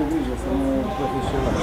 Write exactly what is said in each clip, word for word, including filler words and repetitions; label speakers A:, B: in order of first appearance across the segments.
A: ai grijă să nu profesional.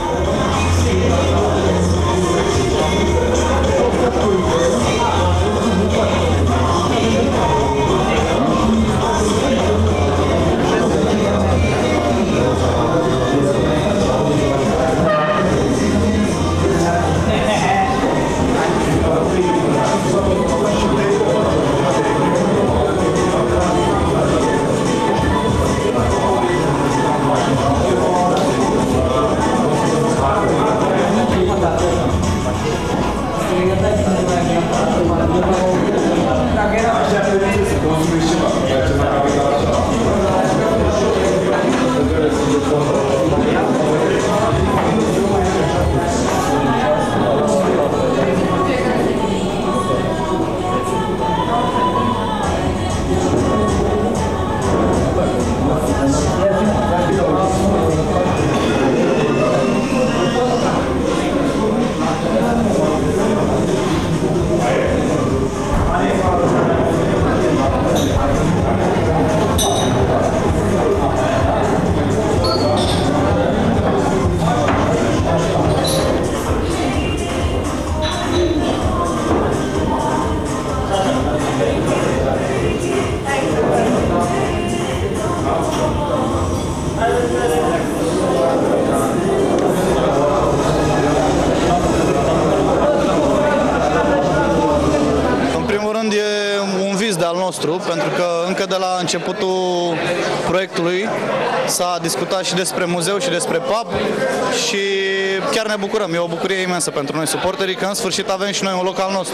B: Pentru că încă de la începutul proiectului s-a discutat și despre muzeu și despre pub și chiar ne bucurăm. E o bucurie imensă pentru noi suporterii că în sfârșit avem și noi un loc al nostru.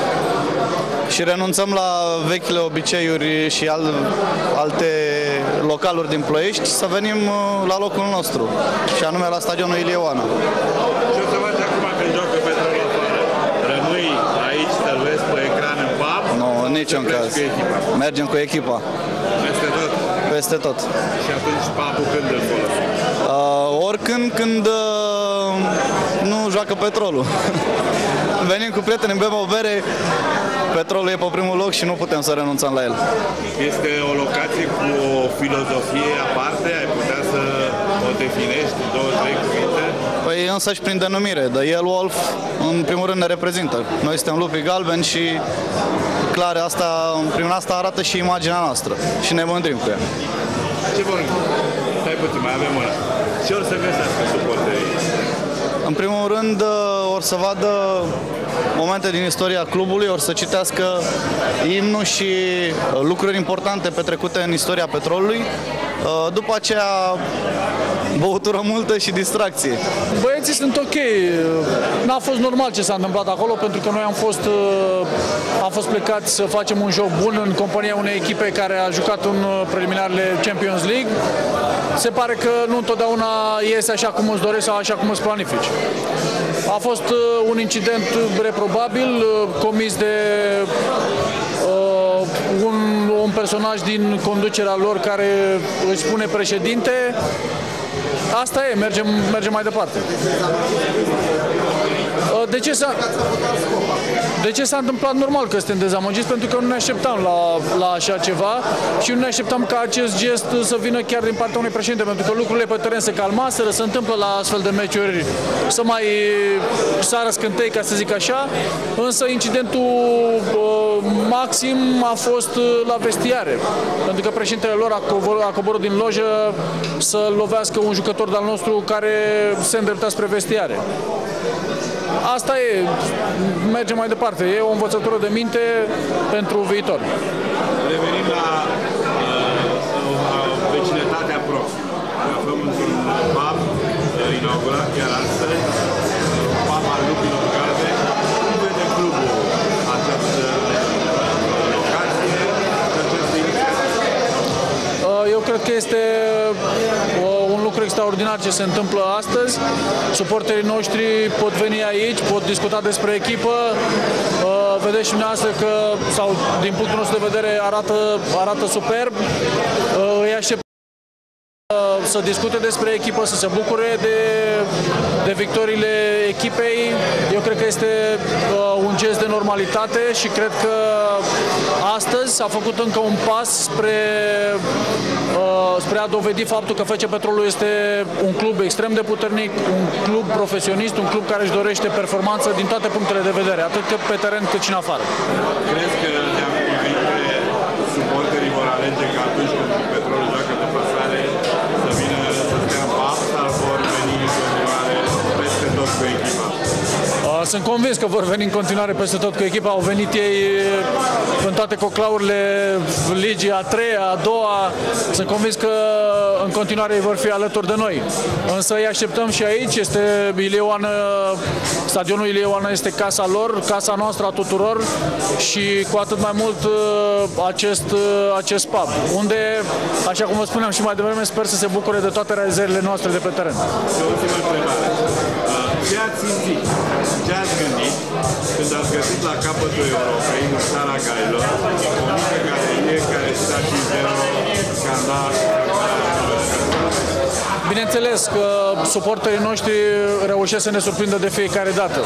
B: Și renunțăm la vechile obiceiuri și al, alte localuri din Ploiești să venim la locul nostru, și anume la stadionul Ilie Oana.
C: Și o să faci acum când joacă Petrolul afară? Rămâi aici, să-l vezi pe ecran în pub?
B: Nu, în niciun caz. Mergem cu echipa.
C: Peste tot?
B: Peste tot.
C: Și atunci pubul când îl folosim?
B: Uh, oricând când uh, nu joacă Petrolul. Venim cu prieteni, bem o bere, Petrolul e pe primul loc și nu putem să renunțăm la el. Este
C: o locație cu o filozofie aparte? Ai putea să o definești în două, trei cuvinte?
B: Păi însăși prin denumire, The Yellow Wolf în primul rând ne reprezintă. Noi suntem lupii galbeni și clar asta, prin asta arată și imaginea noastră și ne mândrim cu ea.
C: Ce bun, stai puțin, mai avem una. Ce or să găsească suporterii?
B: În primul rând, or să vadă momente din istoria clubului, or să citească imnul și lucruri importante petrecute în istoria Petrolului. După aceea, băutură multă și distracție.
D: Băieții sunt ok. N-a fost normal ce s-a întâmplat acolo, pentru că noi am fost, am fost plecați să facem un joc bun în compania unei echipe care a jucat în preliminarele Champions League. Se pare că nu întotdeauna iese așa cum îți dorești sau așa cum îți planifici. A fost un incident reprobabil, comis de uh, un, un personaj din conducerea lor care își spune președinte. Asta e, mergem, mergem mai departe. De ce s-a de ce s-a întâmplat? Normal că suntem dezamăgiți, pentru că nu ne așteptam la, la așa ceva și nu ne așteptam ca acest gest să vină chiar din partea unui președinte, pentru că lucrurile pe teren se calmaseră, se întâmplă la astfel de meciuri să mai sară scântei, ca să zic așa, însă incidentul uh, maxim a fost la vestiare, pentru că președintele lor a coborât, a coborât din lojă să lovească un jucător de-al nostru care se îndrepta spre vestiare. Asta e, mergem mai departe, e o învățătură de minte pentru viitor.
C: Revenim la uh, vecinătatea proximă. Ne aflăm într-un pub uh, inaugurat chiar astăzi, pub al lupilor galbeni. Cum vede clubul această locație, această inițiativă?
D: Eu cred că este un lucru extraordinar ce se întâmplă astăzi. Suporterii noștri pot veni aici, pot discuta despre echipă. Vedeți și dumneavoastră că, sau din punctul nostru de vedere, arată, arată superb. Îi aștept să discute despre echipă, să se bucure de, de victoriile echipei. Eu cred că este un gest de normalitate și cred că asta astăzi s-a făcut încă un pas spre, uh, spre a dovedi faptul că F C Petrolul este un club extrem de puternic, un club profesionist, un club care își dorește performanță din toate punctele de vedere, atât pe teren cât și în afară.
C: Crezi că de-am suporterii vor alege că atunci când Petrolul joacă deplasare să vină să stea în pub sau vor veni în continuare peste tot cu echipa?
D: Sunt convins că vor veni în continuare peste tot cu echipa. Au venit ei în toate coclaurile ligii a treia, a doua. Sunt convins că în continuare ei vor fi alături de noi. Însă îi așteptăm și aici. Este Ilie Oană, stadionul Ilie Oană este casa lor, casa noastră a tuturor și cu atât mai mult acest, acest pub, unde, așa cum vă spuneam și mai devreme, sper să se bucure de toate realizările noastre de pe teren.
C: Și o ultimă întrebare. Ce ați simțit? Ce ați gândit când ați găsit la capătul Europei, în Sala Galilor, o mică galerie care sta și zero scandal?
D: Bineînțeles că suporterii noștri reușesc să ne surprindă de fiecare dată.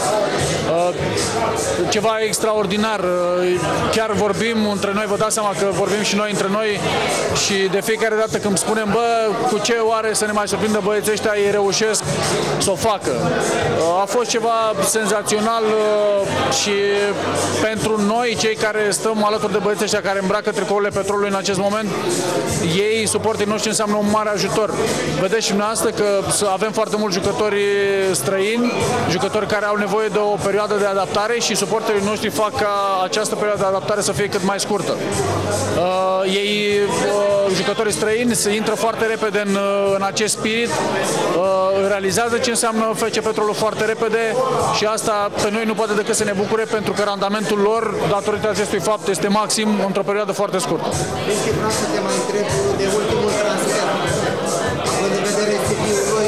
D: Ceva extraordinar. Chiar vorbim între noi, vă dați seama că vorbim și noi între noi și de fiecare dată când spunem, bă, cu ce oare să ne mai surprindă băieții ăștia, ei reușesc să o facă. A fost ceva senzațional și pentru noi, cei care stăm alături de băieții ăștia care îmbracă tricourile Petrolului în acest moment, ei, suporterii noștri, înseamnă un mare ajutor. Vedeți și dumneavoastră că avem foarte mulți jucători străini, jucători care au nevoie de o perioadă de adaptare și suporterii noștri fac ca această perioadă de adaptare să fie cât mai scurtă. Uh, ei, uh, jucătorii străini, se intră foarte repede în, în acest spirit, uh, realizează ce înseamnă F C Petrolul foarte repede și asta pe noi nu poate decât să ne bucure pentru că randamentul lor, datorită acestui fapt, este maxim într-o perioadă foarte scurtă.
E: Deci vreau să te mai întreb de ultimul transfer. Având în vedere C V-ul lui,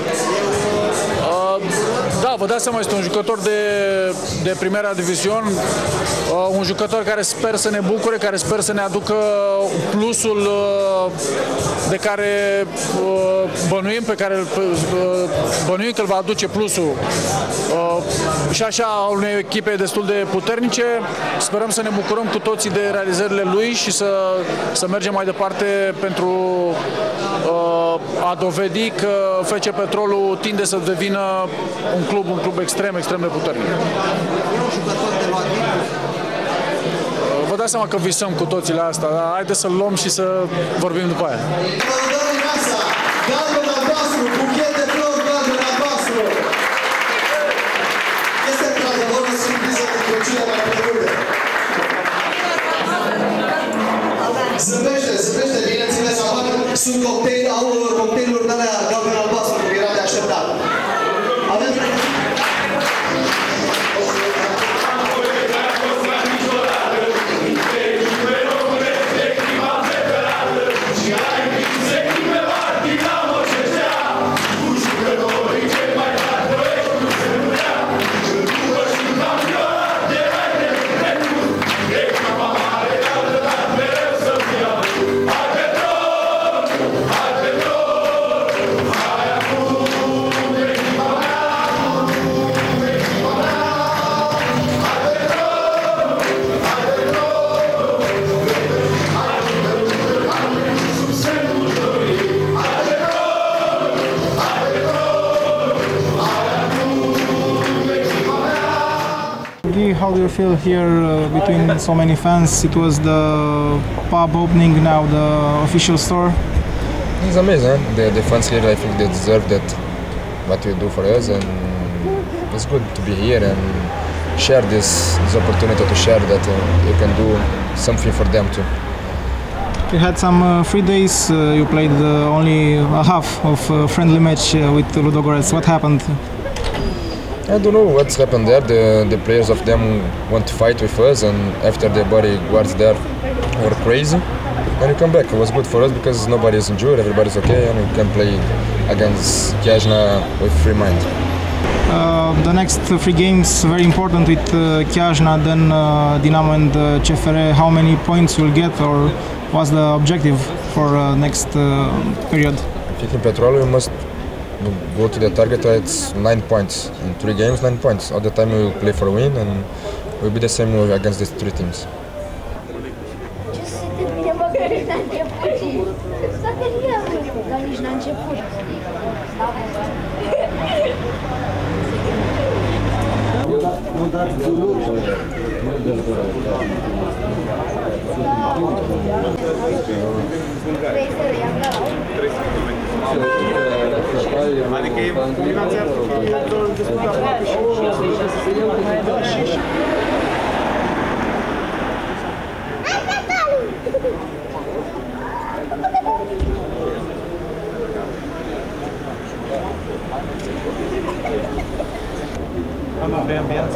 D: Da, vă dați seama, este un jucător de, de primera divizion, uh, un jucător care sper să ne bucure, care sper să ne aducă plusul uh, de care uh, bănuim, pe care uh, bănuim că îl va aduce plusul. Uh, și așa, unei echipe destul de puternice, sperăm să ne bucurăm cu toții de realizările lui și să, să mergem mai departe pentru uh, a dovedi că F C Petrolul tinde să devină un club, un club extrem, extrem de puternic. Vă dați seama că visăm cu toții la asta, dar haideți să-l luăm și să vorbim după aia.
F: Este într-adevăr o surpriză pentru cine mai plăcută. Zâmbește, zâmbește, bineînțeles, apar, sunt cocktail, au cocktailuri de alea galben-albastru, cum era de așteptat. Avem...
G: How do you feel here uh, between so many fans? It was the pub opening, now the official store.
H: It's amazing. The, the fans here, I think they deserve that what you do for us, and it's good to be here and share this, this opportunity to share that uh, you can do something for them too.
G: You had some uh, free days. Uh, you played uh, only a half of a friendly match uh, with Ludogorets. What happened?
H: I don't know what's happened there. The, the players of them want to fight with us, and after the bodyguards there were crazy. And we come back. It was good for us because nobody is injured, everybody's okay, and we can play against Chiajna with free mind.
G: Uh, the next three games very important with uh, Chiajna, then uh, Dinamo and uh, C F R. How many points you'll get, or what's the objective for uh, next uh, period?
H: I think in Petrol we must go to the target. It's nine points in three games, nine points. All the time we will play for a win, and we'll be the same against these three teams.
I: N-a început și... Stai că nici n-a început.
A: Nu dați zulu.
C: Adică e combinația factorilor discutate și
A: Am de ambianță.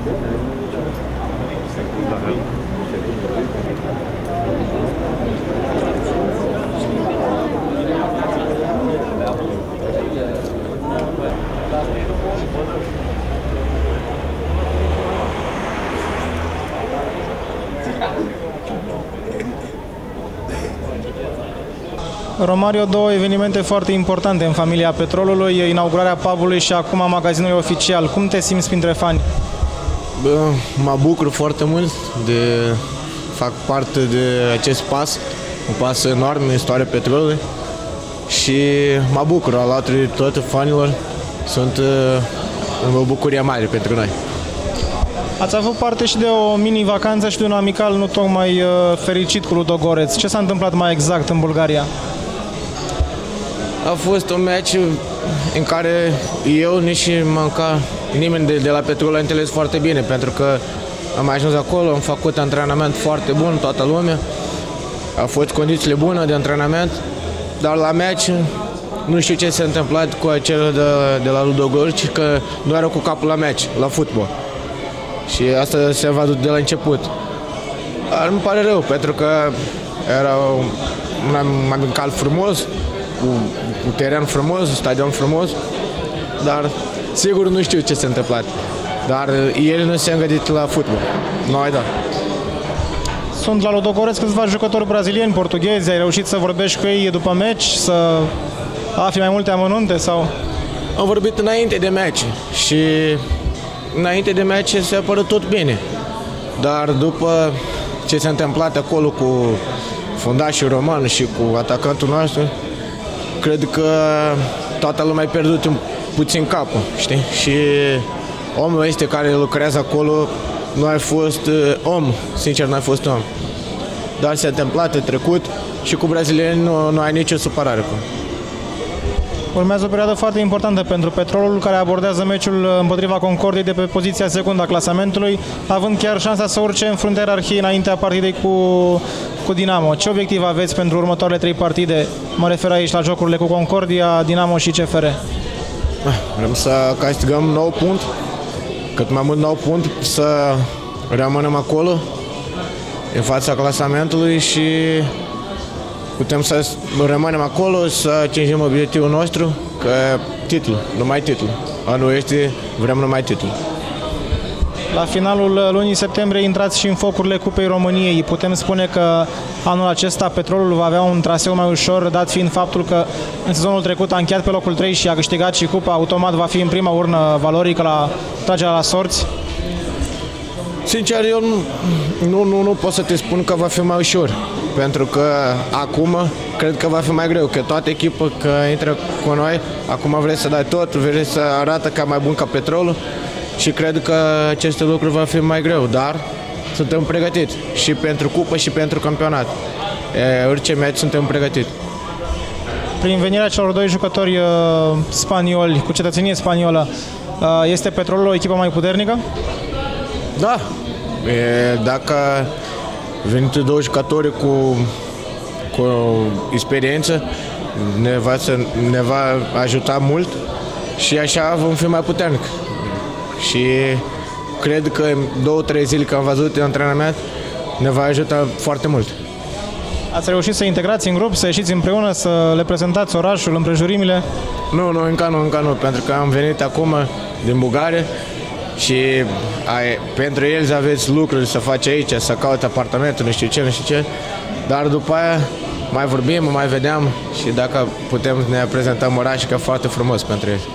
G: Romario, două evenimente foarte importante în familia Petrolului, inaugurarea pubului și acum magazinului oficial. Cum te simți printre fani?
J: Bă, mă bucur foarte mult de fac parte de acest pas, un pas enorm în istoria Petrolului și mă bucur alături de toate fanilor. Sunt o bucurie mare pentru noi.
G: Ați avut parte și de o mini-vacanță și de un amical nu tocmai fericit cu Ludogorets. Ce s-a întâmplat mai exact în Bulgaria?
J: A fost un meci în care eu nici manca nimeni de, de la Petrol a înțeles foarte bine, pentru că am ajuns acolo, am făcut antrenament foarte bun, toată lumea. A fost condițiile bune de antrenament, dar la meci nu știu ce s-a întâmplat cu acel de, de la Ludogorets, că nu era cu capul la meci, la fotbal. Și asta se văzut de la început. Dar îmi pare rău, pentru că era un amical frumos, cu, cu teren frumos, stadion frumos, dar sigur nu știu ce s-a întâmplat. Dar el nu s-a îngădit la fotbal. Noi da.
G: Sunt la Ludogorets câțiva jucători brazilieni, portughezi, ai reușit să vorbești cu ei după meci, să afli mai multe amănunte sau?
J: Am vorbit înainte de meci și înainte de meci s-a părut tot bine. Dar după ce s-a întâmplat acolo cu fundașul Roman și cu atacantul nostru, cred că toată lumea a pierdut un puțin capul, știi? Și omul este care lucrează acolo nu a fost om, sincer nu a fost om. Dar s-a întâmplat, a trecut și cu brazilieni nu, nu ai nicio supărare.
G: Urmează o perioadă foarte importantă pentru Petrolul, care abordează meciul împotriva Concordiei de pe poziția secundă a clasamentului, având chiar șansa să urce în fruntea ierarhiei înaintea partidei cu, cu Dinamo. Ce obiectiv aveți pentru următoarele trei partide? Mă refer aici la jocurile cu Concordia, Dinamo și C F R.
J: Vrem să câștigăm nouă puncte, cât mai mult nouă puncte, să rămânem acolo, în fața clasamentului și putem să rămânem acolo, să atingem obiectivul nostru, că titlul, numai titlul. Anul este, vrem numai titlul.
G: La finalul lunii septembrie intrați și în focurile Cupei României. Putem spune că anul acesta Petrolul va avea un traseu mai ușor, dat fiind faptul că în sezonul trecut a încheiat pe locul trei și a câștigat și Cupa, automat va fi în prima urnă valorică la tragerea la sorți?
J: Sincer, eu nu, nu, nu, nu pot să te spun că va fi mai ușor, pentru că acum cred că va fi mai greu, că toată echipa că intră cu noi, acum vrei să dai tot, vrei să arată ca mai bun ca Petrolul și cred că aceste lucruri va fi mai greu, dar suntem pregătiți și pentru cupă și pentru campionat. E, orice meci suntem pregătiți.
G: Prin venirea celor doi jucători uh, spanioli, cu cetățenie spaniolă, uh, este Petrolul o echipă mai puternică?
J: Da, e, dacă venit două jucători cu, cu experiență, ne va, ne va ajuta mult și așa vom fi mai puternic. Și cred că în două, trei zile că am văzut în antrenament ne va ajuta foarte mult.
G: Ați reușit să integrați în grup, să ieșiți împreună, să le prezentați orașul, împrejurimile?
J: Nu, nu, încă nu, încă nu, pentru că am venit acum din Bulgaria și ai, pentru el aveți lucruri să faci aici, să caute apartamentul, nu știu ce, nu știu ce, dar după aia mai vorbim, mai vedem și dacă putem ne prezentăm orașul, că e foarte frumos pentru el.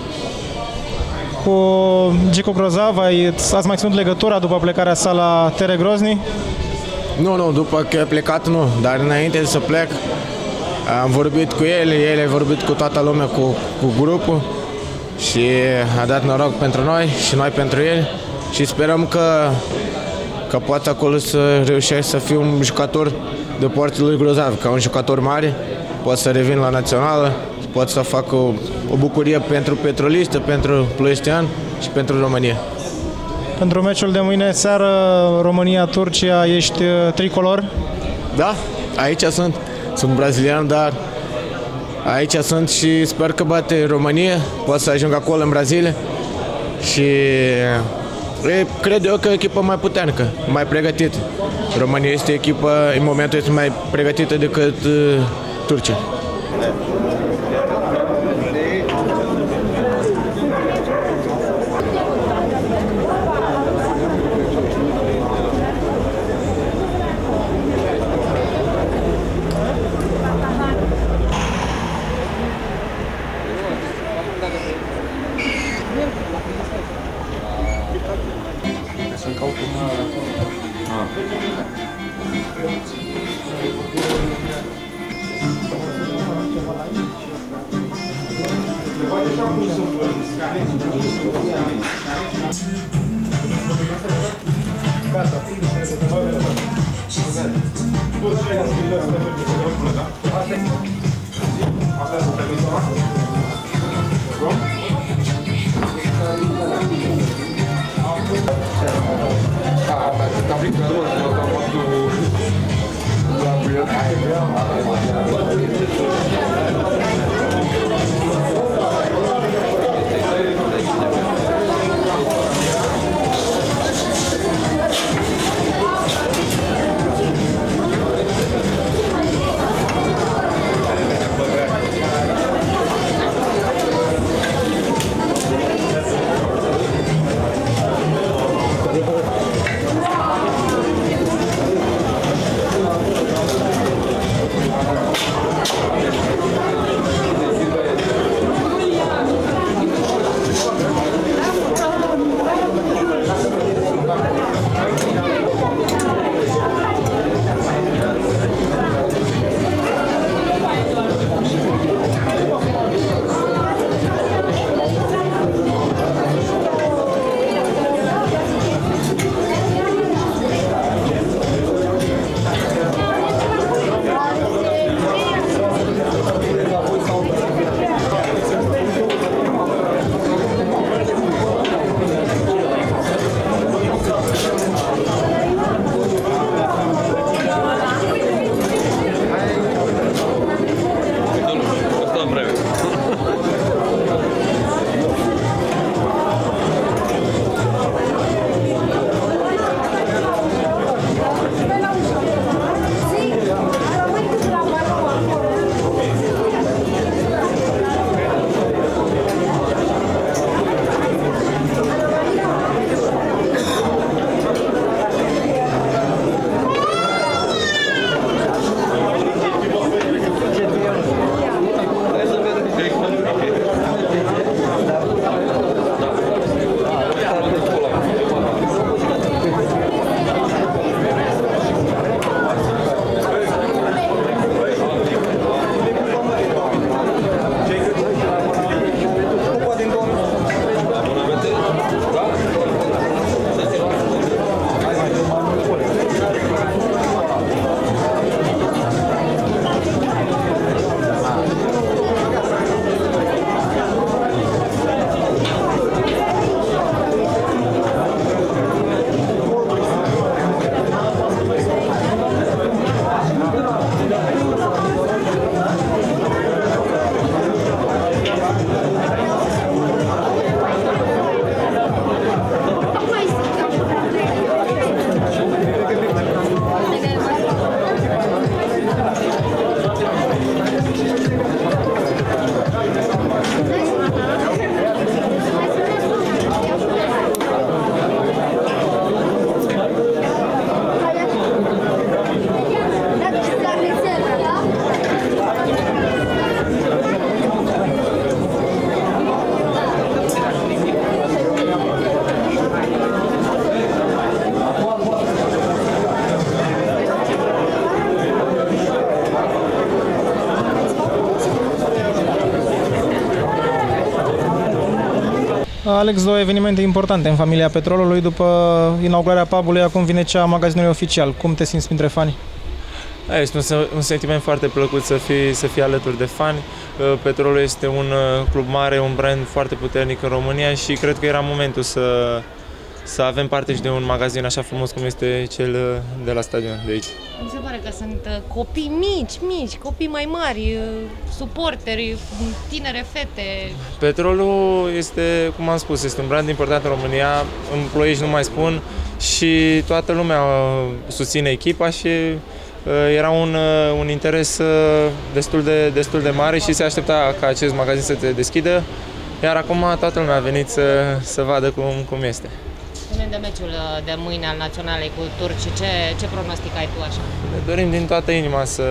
G: Cu Gico Grozav ați mai ținut legătura după plecarea sa la Tere Grozni?
J: Nu, nu, după că a plecat nu, dar înainte să plec am vorbit cu el, el a vorbit cu toată lumea, cu, cu grupul și a dat noroc pentru noi și noi pentru el și sperăm că, că poate acolo să reușești să fii un jucător de porții lui grozav, ca un jucător mare, poate să revin la națională, poate să fac o, o bucurie pentru Petrolistă, pentru Ploieștean și pentru România.
G: Pentru meciul de mâine seară, România-Turcia, ești tricolor?
J: Da, aici sunt. Sunt brazilian, dar aici sunt și sper că bate România, poate să ajung acolo în Brazilia și e, cred eu că e echipa mai puternică, mai pregătită. România este echipa, în momentul este mai pregătită decât uh, Turcia.
H: Să-mi caut un...
G: Alex, două evenimente importante în familia Petrolului. După inaugurarea pub-ului, acum vine cea a magazinului oficial. Cum te simți printre fani?
K: Este un, un sentiment foarte plăcut să fii, să fii alături de fani. Petrolul este un club mare, un brand foarte puternic în România și cred că era momentul să, să avem parte și de un magazin așa frumos cum este cel de la stadion de aici.
L: Mi se pare că sunt copii mici, mici, copii mai mari, suporteri, tinere fete.
K: Petrolul este, cum am spus, este un brand important în România, în Ploiești nu mai spun, și toată lumea susține echipa și era un, un interes destul de, destul de mare și se aștepta ca acest magazin să se deschidă, iar acum toată lumea a venit să, să vadă cum, cum este.
L: Spune de meciul de mâine al Naționalei cu turci, ce, ce pronostic ai tu așa?
K: Ne dorim din toată inima să,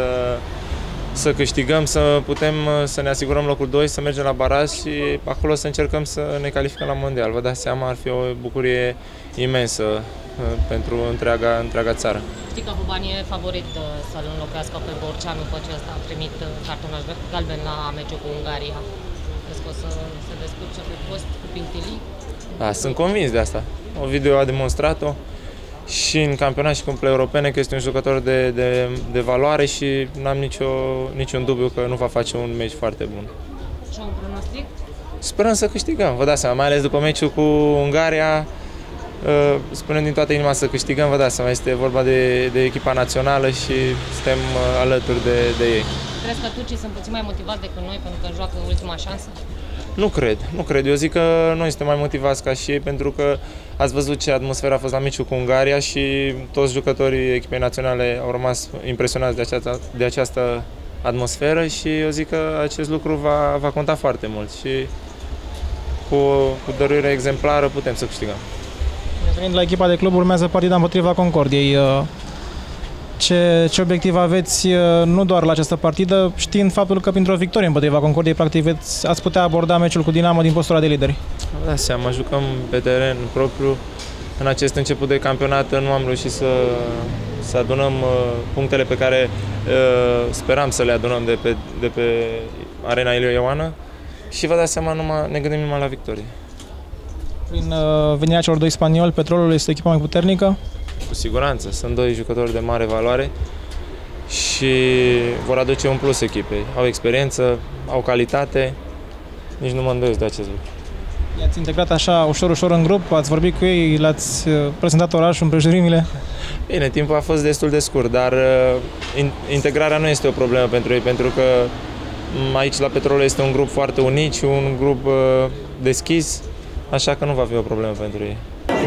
K: să câștigăm, să putem să ne asigurăm locul doi, să mergem la baraj și acolo să încercăm să ne calificăm la mondial. Vă dați seama, ar fi o bucurie imensă pentru întreaga, întreaga țară.
L: Știi că Boban e favorit să-l înlocuiască pe Borceanu după ce ăsta a primit cartonaj galben la meciul cu Ungaria. Crezi că o să se descurce pe post cu Pintili?
K: Da, sunt convins de asta. Ovidiu a demonstrat-o și în campionat și cumple europene că este un jucător de, de, de valoare și n-am nicio, niciun dubiu că nu va face un meci foarte bun.
L: Și un pronostic?
K: Sperăm să câștigăm, vă dați seama, mai ales după meciul cu Ungaria. Spunem din toată inima să câștigăm, vă dați seama, este vorba de, de echipa națională și suntem alături de, de ei.
L: Crezi că turcii sunt puțin mai motivați decât noi pentru că joacă ultima șansă?
K: Nu cred, nu cred. Eu zic că noi suntem mai motivați ca și ei pentru că ați văzut ce atmosferă a fost la meciul cu Ungaria și toți jucătorii echipei naționale au rămas impresionați de această, de această atmosferă și eu zic că acest lucru va, va conta foarte mult și cu, cu dăruire exemplară putem să câștigăm.
G: Venind la echipa de club, urmează partida împotriva Concordiei. Ce, ce obiectiv aveți nu doar la această partidă, știind faptul că printr-o victorie împotriva Concordiei, practic veți, ați putea aborda meciul cu Dinamo din postura de lideri?
K: Da, seama, jucăm pe teren propriu. În acest început de campionat nu am reușit să, să adunăm punctele pe care uh, speram să le adunăm de pe, de pe Arena Ilio Ioană și vă dați seama, numai, ne gândim numai la victorie.
G: Prin uh, venirea celor doi spanioli, Petrolul este echipa mai puternică?
K: Cu siguranță, sunt doi jucători de mare valoare și vor aduce un plus echipei. Au experiență, au calitate, nici nu mă îndoiesc de acest lucru.
G: I-ați integrat așa ușor, ușor în grup, ați vorbit cu ei, le-ați prezentat orașul, împrejurimile?
K: Bine, timpul a fost destul de scurt, dar uh, integrarea nu este o problemă pentru ei, pentru că aici la Petrolul este un grup foarte unit și un grup uh, deschis, așa că nu va fi o problemă pentru ei.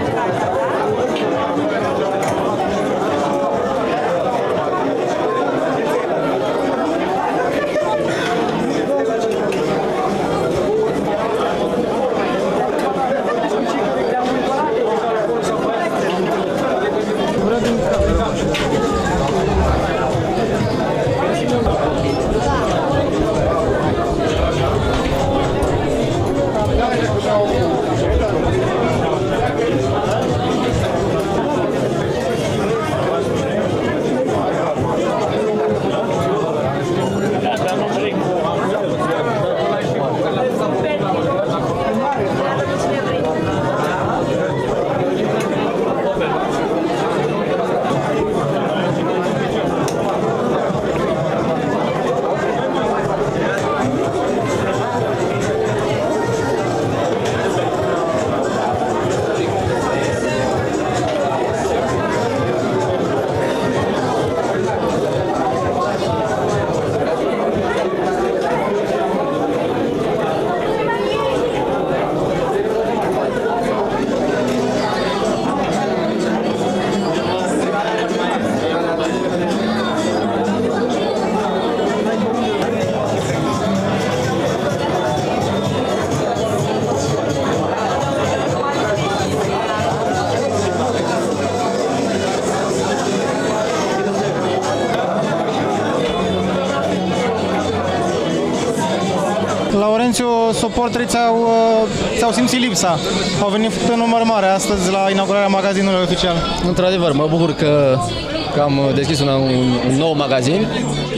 G: Laurențiu, suporterii ți-au, ți-au simțit lipsa. Au venit în număr mare astăzi la inaugurarea magazinului oficial.
M: Într-adevăr, mă bucur că, că am deschis un, un, un nou magazin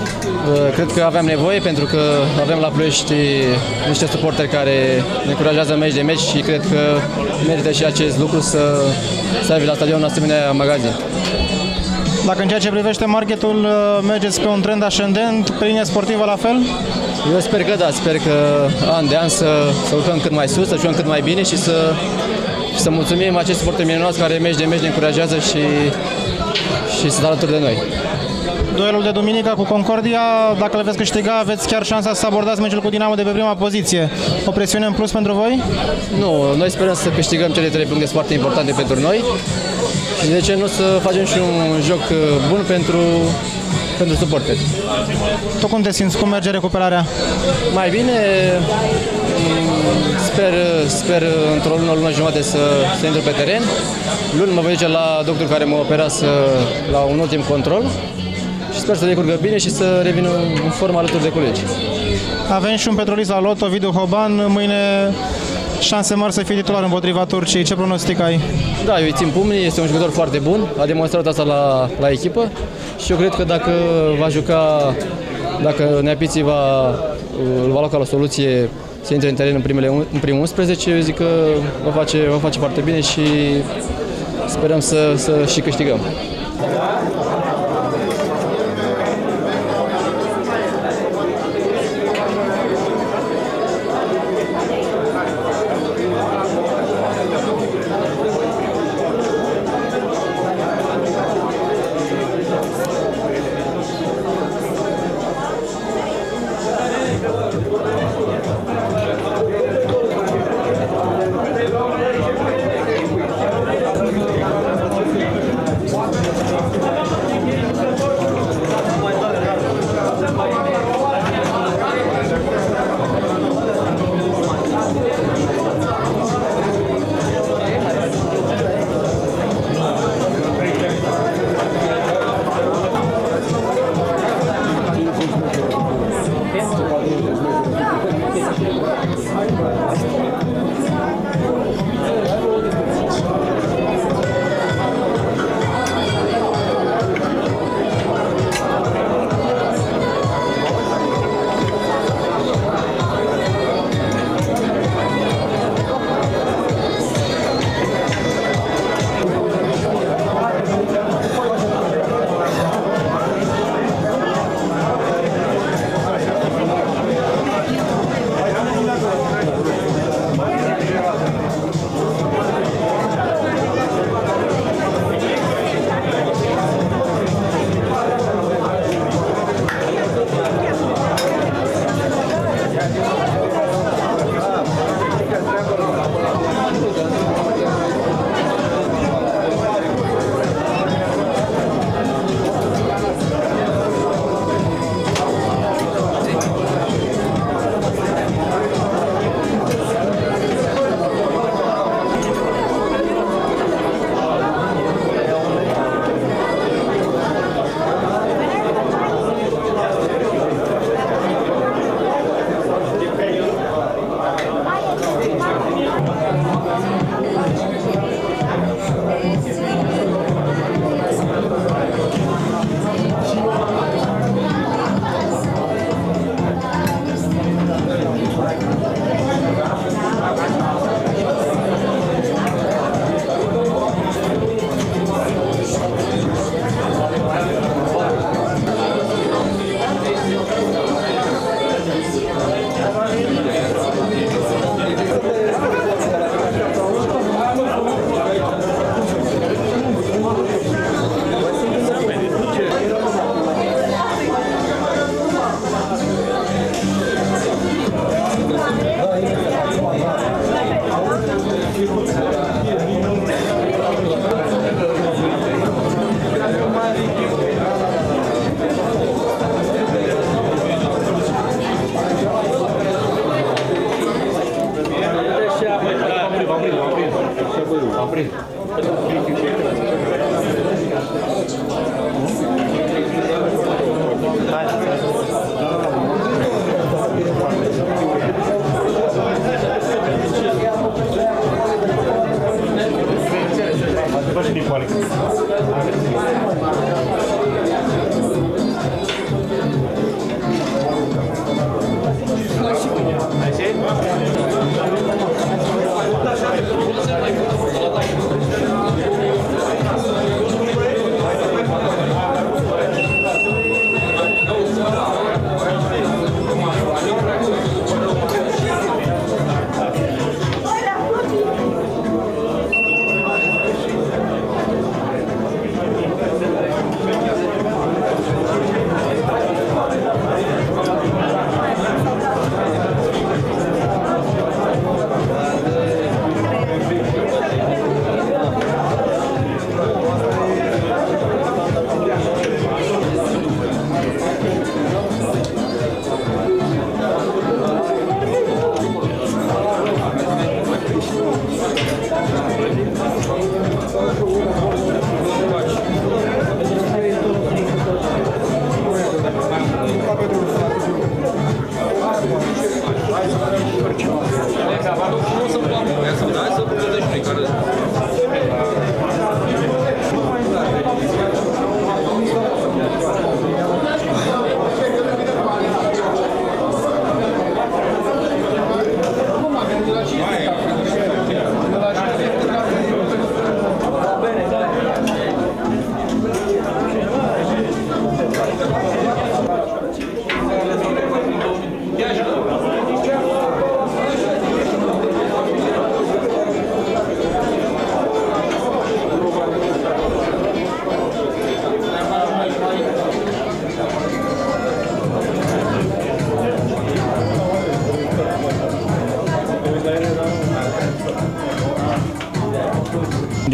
M: Cred că aveam nevoie pentru că avem la Ploiești niște suporteri care ne încurajează meci de meci și cred că merită și acest lucru să, să aibă la stadion un asemenea magazin.
G: Dacă în ceea ce privește marketul mergeți pe un trend ascendent, pe linia sportivă la fel?
M: Eu sper că da, sper că an de an să, să urcăm cât mai sus, să jucăm cât mai bine și să, să mulțumim acest suporteri minunați care meci de meci ne încurajează și, și sunt alături de noi.
G: Duelul de duminică cu Concordia, dacă le veți câștiga, aveți chiar șansa să abordați meciul cu Dinamo de pe prima poziție. O presiune în plus pentru voi?
M: Nu, noi sperăm să câștigăm cele trei puncte foarte importante pentru noi și de ce nu să facem și un joc bun pentru, pentru suporteri.
G: Tu cum te simți? Cum merge recuperarea?
M: Mai bine, sper, sper într-o lună, o lună jumătate să, să intru pe teren. Luni mă voi duce la doctor care mă opera să, la un ultim control. Și sper să decurgă bine și să revină în formă alături de colegi.
G: Avem și un petrolist la lot, Ovidiu Hoban. Mâine șanse mari să fie titular împotriva Turciei. Ce pronostic ai?
M: Da, eu îi țin pumnii, este un jucător foarte bun, a demonstrat asta la, la echipă și eu cred că dacă va juca, dacă Neapiții va, îl va lua ca la soluție să intre în teren în, primele, în primul unsprezece, eu zic că va face, va face foarte bine și sperăm să, să și câștigăm.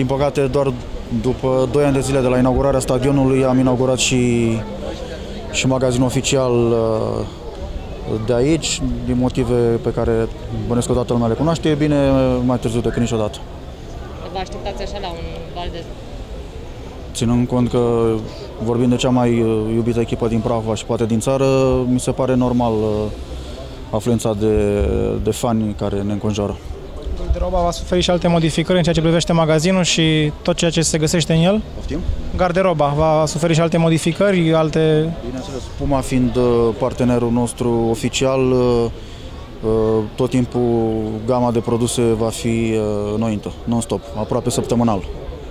N: Din păcate, doar după doi ani de zile de la inaugurarea stadionului am inaugurat și, și magazinul oficial de aici, din motive pe care bănesc că toată lumea le cunoaște. E bine mai târziu decât niciodată.
L: Vă așteptați așa la un val de...
N: Ținând cont că vorbim de cea mai iubită echipă din Prahova și poate din țară, mi se pare normal afluența de, de fani care ne înconjoară.
G: Garderoba va suferi și alte modificări în ceea ce privește magazinul și tot ceea ce se găsește în el?
N: Poftim?
G: Garderoba va suferi și alte modificări, alte...
N: Bineînțeles, Puma fiind partenerul nostru oficial, tot timpul gama de produse va fi noită, non-stop, aproape săptămânal.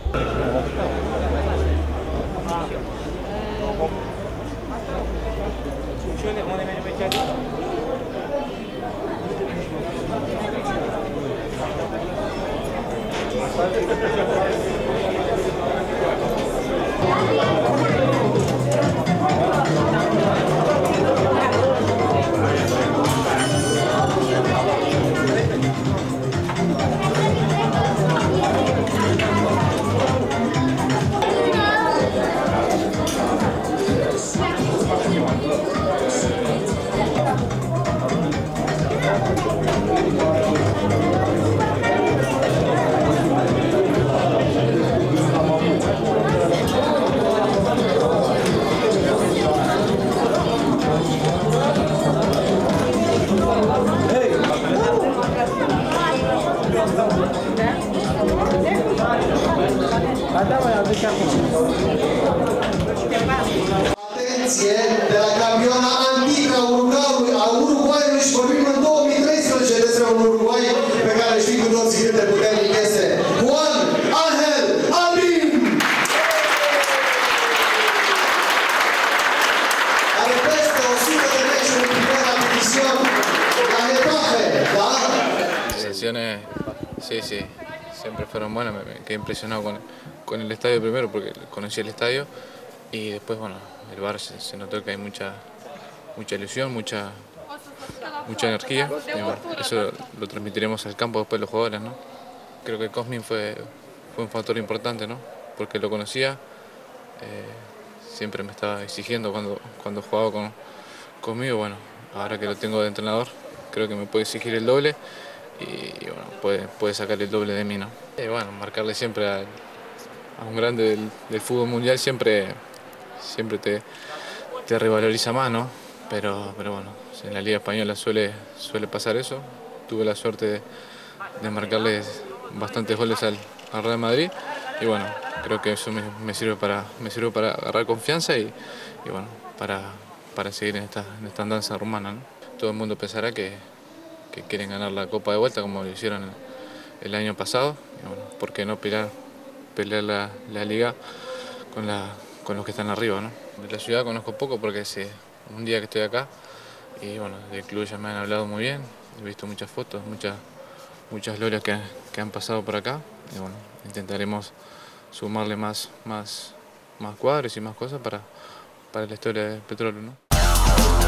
F: Atenție, de la campiona antică a Uruguayului, a Uruguayului și vorbim în două mii treisprezece despre un Uruguay pe care știm cu toții cât de puternic este. Juan Ángel Arín! Are peste o sută de meciuri în primera división la Getafe, ¿da?
O: Sensaciones, sí, sí, siempre fueron buenas. Me quedé impresionado con, con el estadio primero porque conocí el estadio y después, bueno, el bar se, se notó que hay mucha, mucha ilusión, mucha, mucha energía. Y bueno, eso lo transmitiremos al campo después los jugadores, ¿no? Creo que Cosmin fue, fue un factor importante, ¿no? Porque lo conocía, eh, siempre me estaba exigiendo cuando, cuando jugaba con, conmigo. Bueno, ahora que lo tengo de entrenador, creo que me puede exigir el doble y, y bueno, puede, puede sacar el doble de mí, ¿no? Y bueno, marcarle siempre a, a un grande del, del fútbol mundial siempre, siempre te, te revaloriza más, ¿no? Pero, pero bueno, en la Liga Española suele, suele pasar eso. Tuve la suerte de, de marcarles bastantes goles al, al Real Madrid y bueno, creo que eso me, me sirve para, me sirve para agarrar confianza y, y bueno, para, para seguir en esta, en esta andanza rumana, ¿no? Todo el mundo pensará que, que quieren ganar la Copa de vuelta como lo hicieron el, el año pasado. Y bueno, ¿por qué no pelear, pelear la, la Liga con, la, con los que están arriba, ¿no? De la ciudad conozco poco porque hace un día que estoy acá y bueno, del club ya me han hablado muy bien, he visto muchas fotos, muchas, muchas glorias que, que han pasado por acá y bueno, intentaremos sumarle más, más, más cuadros y más cosas para, para la historia del Petróleo, ¿no?